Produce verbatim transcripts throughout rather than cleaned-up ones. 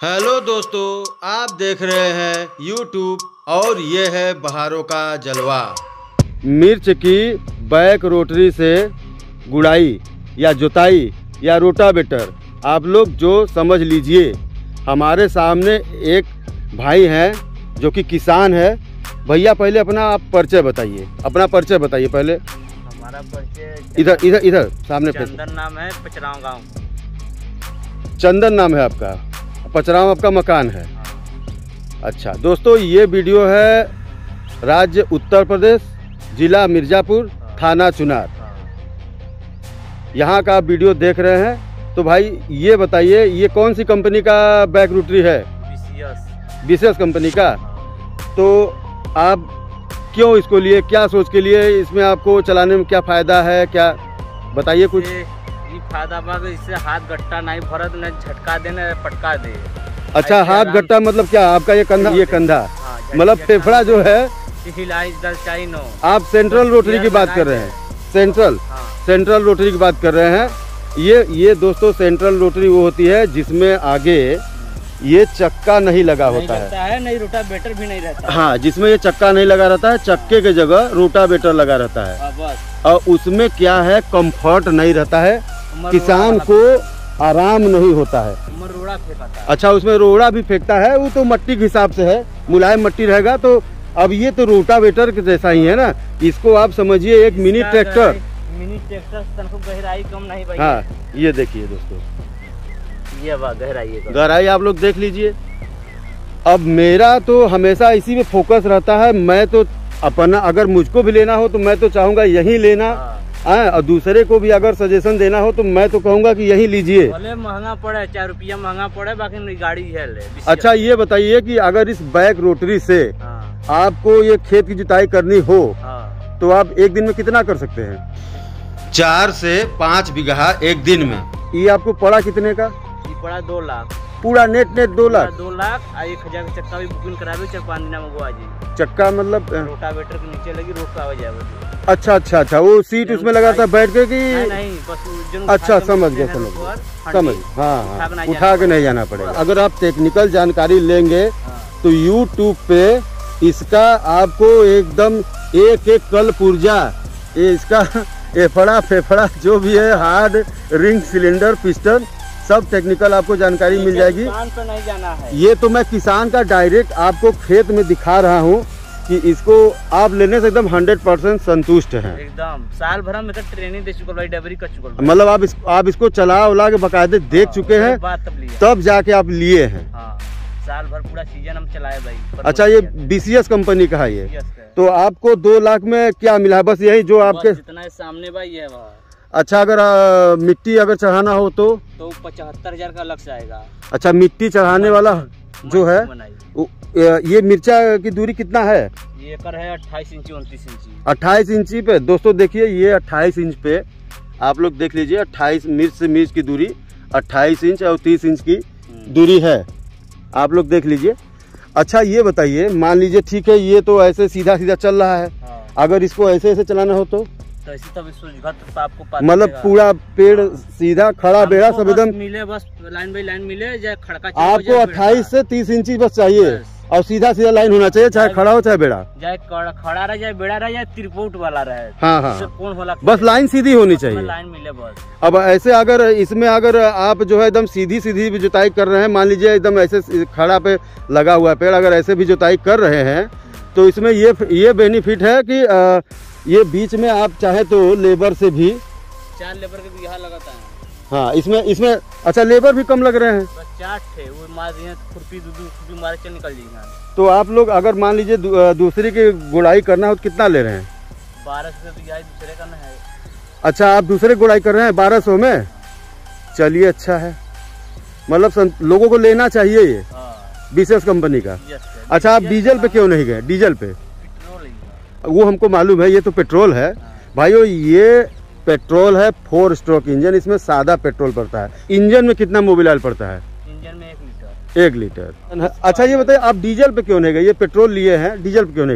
Hello दोस्तों, आप देख रहे हैं यूट्यूब और ये है बहारों का जलवा। मिर्च की बैक रोटरी से गुड़ाई या जुताई या रोटावेटर आप लोग जो समझ लीजिए। हमारे सामने एक भाई हैं जो कि किसान है। भैया पहले अपना आप परिचय बताइए, अपना परिचय बताइए पहले। हमारा परिचय इधर इधर इधर सामने पे। चंदन नाम है, पचराव गांव। चंदन नाम है आपका, पचराव आपका मकान है। अच्छा दोस्तों, ये वीडियो है राज्य उत्तर प्रदेश, जिला मिर्ज़ापुर, थाना चुनार, यहाँ का वीडियो देख रहे हैं। तो भाई ये बताइए, ये कौन सी कंपनी का बैक रोटरी है? बीसीएस कंपनी का। तो आप क्यों इसको लिए, क्या सोच के लिए? इसमें आपको चलाने में क्या फ़ायदा है, क्या बताइए कुछ। ये फायदा बा इससे हाथ गट्टा नहीं भरत, न झटका दे न पटका दे। अच्छा, हाथ गट्टा मतलब क्या? आपका ये कंधा, ये कंधा मतलब फेफड़ा जो है। आप सेंट्रल रोटरी की बात कर रहे हैं? सेंट्रल सेंट्रल रोटरी की बात कर रहे हैं। ये ये दोस्तों सेंट्रल रोटरी वो होती है जिसमें आगे ये चक्का नहीं लगा होता है, है नहीं, रोटावेटर भी नहीं रहता है। हाँ, जिसमें ये चक्का नहीं लगा रहता है, चक्के के जगह रोटावेटर लगा रहता है। बस। और उसमें क्या है, कंफर्ट नहीं रहता है, किसान को आराम नहीं होता है। रोड़ा फेंकता है। अच्छा, उसमें रोड़ा भी फेंकता है, वो तो मट्टी के हिसाब से है, मुलायम मट्टी रहेगा। तो अब ये तो रोटावेटर के जैसा ही है ना, इसको आप समझिए एक मिनी ट्रैक्टर। मिनी ट्रैक्टर गहराई कम नहीं भाई। हाँ, ये देखिए दोस्तों, ये गहराई गहराई आप लोग देख लीजिए। अब मेरा तो हमेशा इसी में फोकस रहता है। मैं तो अपना, अगर मुझको भी लेना हो तो मैं तो चाहूँगा यही लेना। हाँ, और दूसरे को भी अगर सजेशन देना हो तो मैं तो कहूँगा कि यही लीजिए। भले महंगा पड़े, चार रुपया महंगा पड़े, बाकी गाड़ी है ले। अच्छा, ये बताइए कि अगर इस बैक रोटरी से हाँ। आपको ये खेत की जुताई करनी हो, हाँ। तो आप एक दिन में कितना कर सकते हैं? चार से पाँच बीघा एक दिन में। ये आपको पड़ा कितने का? ये पड़ा दो लाख पूरा नेट नेट दो लाख दो लाख एक हजार का चक्का भी बुकिंग करावे, चार पाँच दिन में वो आ जाए। चक्का मतलब रोटावेटर के नीचे लगी, रोड पे आ जाए। अच्छा अच्छा अच्छा, वो सीट उसमें लगा था बैठ के कि नहीं, नहीं, बस अच्छा, समझ गया समझ गया समझ हाँ हाँ, उठा के नहीं जाना पड़ेगा। अगर आप टेक्निकल जानकारी लेंगे तो यूट्यूब पे इसका आपको एकदम एक एक कल पुर्जा, ये इसका एफड़ा फेफड़ा जो भी है, हार्ड रिंग, सिलेंडर, पिस्टन, सब टेक्निकल आपको जानकारी मिल जाएगी। किसान पे नहीं जाना है। ये तो मैं किसान का डायरेक्ट आपको खेत में दिखा रहा हूँ कि इसको आप लेने से एकदम हंड्रेड परसेंट संतुष्ट हैं। एकदम साल भर में ट्रेनिंग दे चुका, डबरी कर चुका। मतलब आप इस, आप इसको चला उला के बकायदे देख हाँ, चुके हैं, तब, तब जाके आप लिए हैं। हाँ, साल भर पूरा सीजन हम चलाए भाई। अच्छा, ये बीसीएस कंपनी का है ये। तो आपको दो लाख में क्या मिला है? बस यही जो आपके जितना सामने भाई है। अच्छा, अगर आ, मिट्टी अगर चढ़ाना हो तो तो पचहत्तर हजार का लग जाएगा। अच्छा, मिट्टी चढ़ाने वाला जो है, ये मिर्चा की दूरी कितना है? ये कर है अट्ठाईस इंची उनतीस इंची अट्ठाईस इंची पे। दोस्तों देखिए, ये अट्ठाईस इंच पे आप लोग देख लीजिए, अट्ठाईस मिर्च से मिर्च की दूरी अट्ठाईस इंच और तीस इंच की दूरी है, आप लोग देख लीजिए। अच्छा, ये बताइए, मान लीजिए ठीक है, ये तो ऐसे सीधा सीधा चल रहा है। हाँ। अगर इसको ऐसे ऐसे चलाना हो तो मतलब पूरा पेड़ सीधा खड़ा बेड़ा सब एकदम मिले, बस लाइन बाई लाइन मिले, जाए खड़का। आपको अट्ठाईस से तीस इंची बस चाहिए और सीधा सीधा लाइन होना चाहिए, चाहे खड़ा हो चाहे बेड़ा, चाहे खड़ा रहे, चाहे बेड़ा रहे, त्रिपुट वाला रहे। हाँ हाँ, कौन होला, बस लाइन सीधी होनी चाहिए, लाइन मिले बस। अब ऐसे अगर इसमें अगर आप जो है एकदम सीधी सीधी भी जुताई कर रहे हैं, मान लीजिए एकदम ऐसे खड़ा पे लगा हुआ पेड़, अगर ऐसे भी जुताई कर रहे हैं तो इसमें ये ये बेनिफिट है कि आ, ये बीच में आप चाहे तो लेबर से भी, चार लेबर के बीघा लगाता है। हाँ, इसमें इसमें अच्छा लेबर भी कम लग रहे हैं, बस चार थे, वो मार दिए, खुरपी दूधू खुरपी मार के निकल जाएंगे। तो आप लोग अगर मान लीजिए दू, दूसरी की गुड़ाई करना हो तो कितना ले रहे हैं? बारह सौ बीघा दूसरे का है। अच्छा, आप दूसरे गुड़ाई कर रहे हैं बारह सौ में? चलिए, अच्छा है, मतलब लोगों को लेना चाहिए ये बीसीएस कंपनी का। अच्छा, आप डीजल पे क्यों नहीं गए? डीजल पे वो हमको मालूम है, ये तो पेट्रोल है भाइयों, ये पेट्रोल है, फोर स्ट्रोक इंजन, इसमें सादा पेट्रोल पड़ता है। इंजन में कितना मोबिल ऑयल पड़ता है? इंजन में एक लीटर। एक लीटर। अच्छा, ये बताइए, आप डीजल पे क्यों नहीं गए? ये पेट्रोल लिए हैं, डीजल पे क्यों नहीं गए?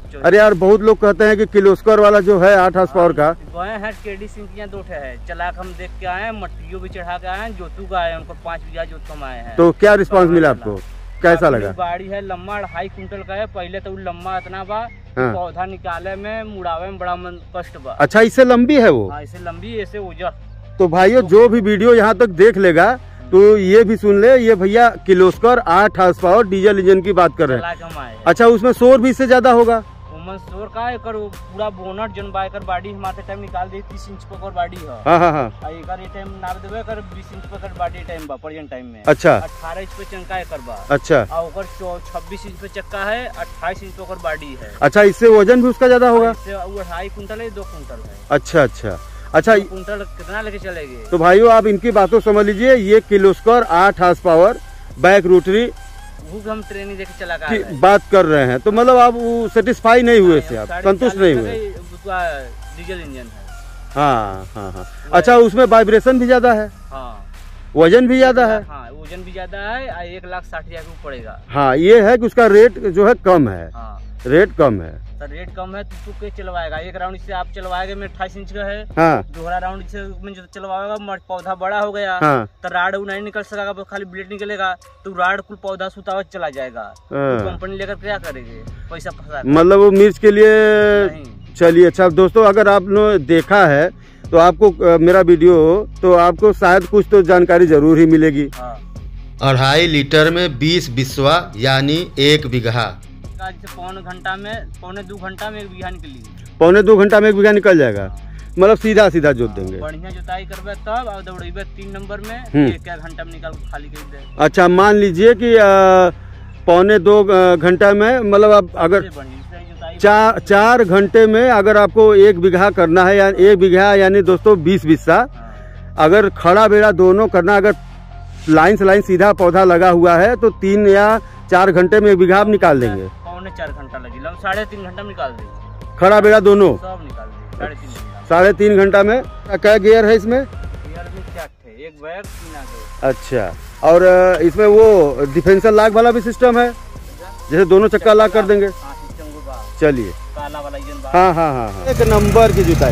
अरे यार बहुत लोग कहते हैं कि किर्लोस्कर वाला जो है आठ हार्स पावर का गए हैं केडी सिंह की यहाँ दो ठे है, चला के हम देख के आए हैं, मट्टियों भी चढ़ा के आए हैं, जोतू का आए हैं, उनको पाँच बीघा जोत हम आए हैं। तो क्या रिस्पांस मिला आपको, कैसा लगा? गाड़ी है लम्बा ढाई कुंटल का है, पहले तो लम्बा इतना बा, हाँ। पौधा निकाले में मुड़ावे में बड़ा मन कष्ट बा। अच्छा इससे लंबी है वो? हाँ इससे लंबी, ऐसे ओझा। तो भाइयों जो भी वीडियो यहाँ तक देख लेगा तो ये भी सुन ले, ये भैया किर्लोस्कर आठ हार्स पावर डीजल इंजन की बात कर रहे हैं। अच्छा उसमें शोर भी इससे ज्यादा होगा? शोर का है, कर पूरा बोनट जन बाइकर बाडी हमारे टाइम निकाल दे तीस इंच पर बाडी है। हाँ हाँ हाँ। एकर ये टाइम नाप देबे कर बीस इंच पर बाडी टाइम बा प्रेजेंट टाइम में। अच्छा अठारह इंच पे चक्का है कर बा। अच्छा और ओकर छब्बीस इंच पे चक्का है, अट्ठाईस इंच पर बाडी है। अच्छा इससे वजन भी उसका ज्यादा होगा? इससे वो ढाई कुंटल है, दो कुंटल है। अच्छा अच्छा अच्छा कुंटल कितना लेके चलेंगे? तो भाइयों आप इनकी बातों समझ लीजिए, ये किर्लोस्कर आठ हार्स पावर बैक रोटरी हम ट्रेनिंग देके चला की बात कर रहे हैं, तो मतलब आप सेटिस्फाई नहीं हुए से, आप संतुष्ट नहीं हुए? डीजल इंजन है। हाँ हाँ हाँ। अच्छा उसमें वाइब्रेशन भी ज्यादा है? हाँ। वजन भी ज्यादा है? हाँ वजन भी ज्यादा है, एक लाख साठ हजार रूपये पड़ेगा। हाँ ये है कि उसका रेट जो है कम है। हाँ। रेट कम है, तो रेट कम है तो तू चलवाएगा, एक राउंड से आप चलवाएगा में अट्ठाईस इंच का है। हाँ। दूसरा राउंड से में जो चलवाएगा पौधा बड़ा हो गया। हाँ। तो राड नहीं निकल सकेगा, खाली ब्लेड निकलेगा, तो राड कुल पौधा सुतावत चला जाएगा। तो कंपनी लेकर क्या करेगी, पैसा फंसा। मतलब वो मिर्च के लिए। चलिए अच्छा दोस्तों, अगर आपने देखा है तो आपको मेरा वीडियो तो आपको शायद कुछ तो जानकारी जरूर ही मिलेगी। हाँ। अढ़ाई लीटर में बीस बिस्वा यानी एक बीघा, पौने घंटा में पौने दो घंटा में एक बीघा निकली। पौने दो घंटा में एक बीघा निकल जाएगा, मतलब सीधा सीधा जोत देंगे। बढ़िया जोताई करबे तब और दौड़ेबे तीन नंबर में एक घंटा में निकाल खाली कर दे। अच्छा मान लीजिए कि पौने दो घंटा में, मतलब आप अगर चार चार घंटे में अगर आपको एक बीघा करना है, या एक बीघा यानी दोस्तों बीस बिस्सा, अगर खड़ा बेड़ा दोनों करना, अगर लाइन से लाइन सीधा पौधा लगा हुआ है तो तीन या चार घंटे में एक बीघा आप निकाल देंगे। पौने चार घंटा लगी, साढ़े तीन घंटा में निकाल देंगे। खड़ा बेड़ा दोनों सब निकाल देंगे साढ़े तीन घंटा। साढ़े तीन घंटा में। क्या गियर है इसमें? गियर में क्या है, एक बैग तीन आगे। अच्छा, और इसमें वो डिफेंसर लॉक वाला भी सिस्टम है, जैसे दोनों चक्का लॉक कर देंगे? चलिए। काला वाला इंजन। हाँ हाँ हाँ हाँ। एक नंबर की जुताई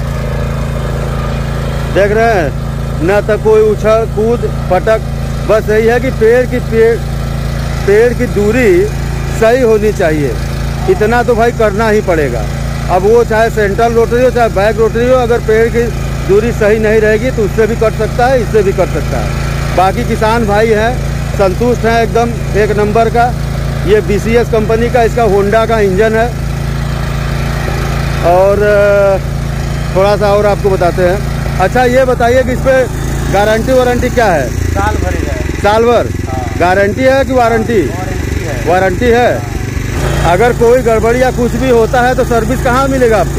देख रहे हैं, न तो कोई उछल कूद पटक, बस यही है कि पेड़ की पेड़ पेड़ की दूरी सही होनी चाहिए, इतना तो भाई करना ही पड़ेगा। अब वो चाहे सेंट्रल रोटरी हो चाहे बैक रोटरी हो, अगर पेड़ की दूरी सही नहीं रहेगी तो उससे भी कट सकता है, इससे भी कट सकता है। बाकी किसान भाई हैं संतुष्ट हैं एकदम एक नंबर का। ये बी सी एस कंपनी का, इसका होंडा का इंजन है। और थोड़ा सा और आपको बताते हैं। अच्छा ये बताइए कि इस पर गारंटी वारंटी क्या है? साल भर है। साल भर? हाँ। गारंटी है कि वारंटी? वारंटी है। अगर कोई गड़बड़ी या कुछ भी होता है तो सर्विस कहाँ मिलेगा आपको?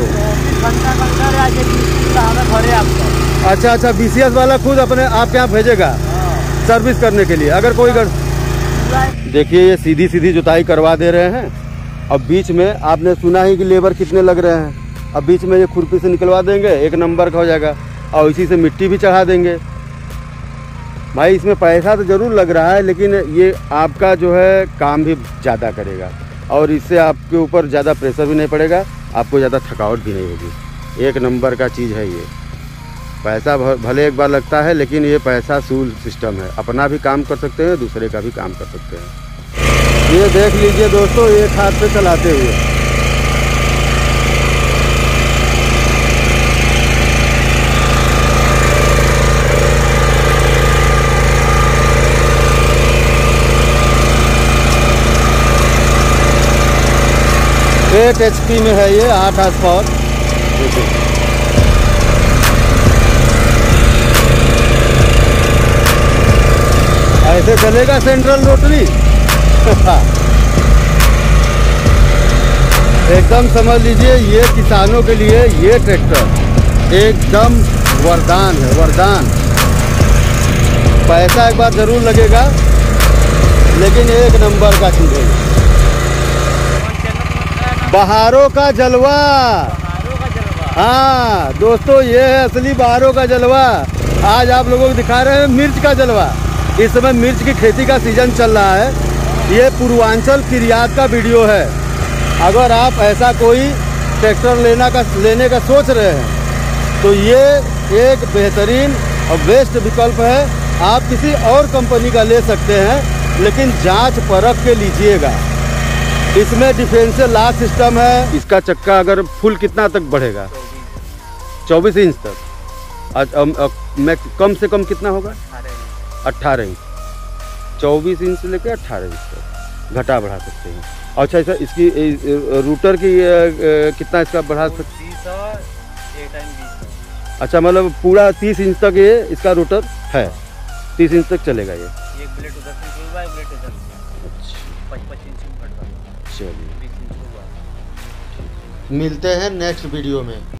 आपको अच्छा अच्छा बी सी एस वाला खुद अपने आपके यहाँ भेजेगा सर्विस करने के लिए अगर कोई गड़... देखिए ये सीधी सीधी जुताई करवा दे रहे हैं। अब बीच में आपने सुना ही कि लेबर कितने लग रहे हैं, अब बीच में ये खुरपी से निकलवा देंगे, एक नंबर का हो जाएगा, और इसी से मिट्टी भी चढ़ा देंगे। भाई इसमें पैसा तो ज़रूर लग रहा है, लेकिन ये आपका जो है काम भी ज़्यादा करेगा और इससे आपके ऊपर ज़्यादा प्रेशर भी नहीं पड़ेगा, आपको ज़्यादा थकावट भी नहीं होगी। एक नंबर का चीज़ है ये। पैसा भले एक बार लगता है, लेकिन ये पैसा सूल सिस्टम है, अपना भी काम कर सकते हैं, दूसरे का भी काम कर सकते हैं। ये देख लीजिए दोस्तों एक हाथ से चलाते हुए। एट एच पी में है ये, आठ हार्स पावर। ऐसे चलेगा सेंट्रल रोटरी। एकदम समझ लीजिए ये किसानों के लिए ये ट्रैक्टर एकदम वरदान है, वरदान। पैसा एक बार जरूर लगेगा, लेकिन एक नंबर का चीज है। बहारों का जलवा। हाँ दोस्तों ये है असली बहारों का जलवा। आज आप लोगों को दिखा रहे हैं मिर्च का जलवा। इस समय मिर्च की खेती का सीजन चल रहा है। ये पूर्वांचल किरियात का वीडियो है। अगर आप ऐसा कोई ट्रैक्टर लेना का लेने का सोच रहे हैं तो ये एक बेहतरीन और बेस्ट विकल्प है। आप किसी और कंपनी का ले सकते हैं, लेकिन जांच परख के लीजिएगा। इसमें डिफरेंशियल लॉक सिस्टम है। इसका चक्का अगर फुल कितना तक बढ़ेगा? चौबीस इंच तक। आज मैं कम से कम कितना होगा? अट्ठारह इंच। चौबीस इंच से लेकर अट्ठारह इंच तक घटा बढ़ा सकते हैं। अच्छा अच्छा, इसकी रूटर की कितना इसका बढ़ा सकते हैं? अच्छा, मतलब पूरा तीस इंच तक ये इसका रूटर है, तीस इंच तक चलेगा ये। एक ब्लेड उधर से निकलवा, एक ब्लेड इधर से। अच्छा, पच्चीस इंच में फटवा। चलिए, बीस इंच होगा। मिलते हैं नेक्स्ट वीडियो में।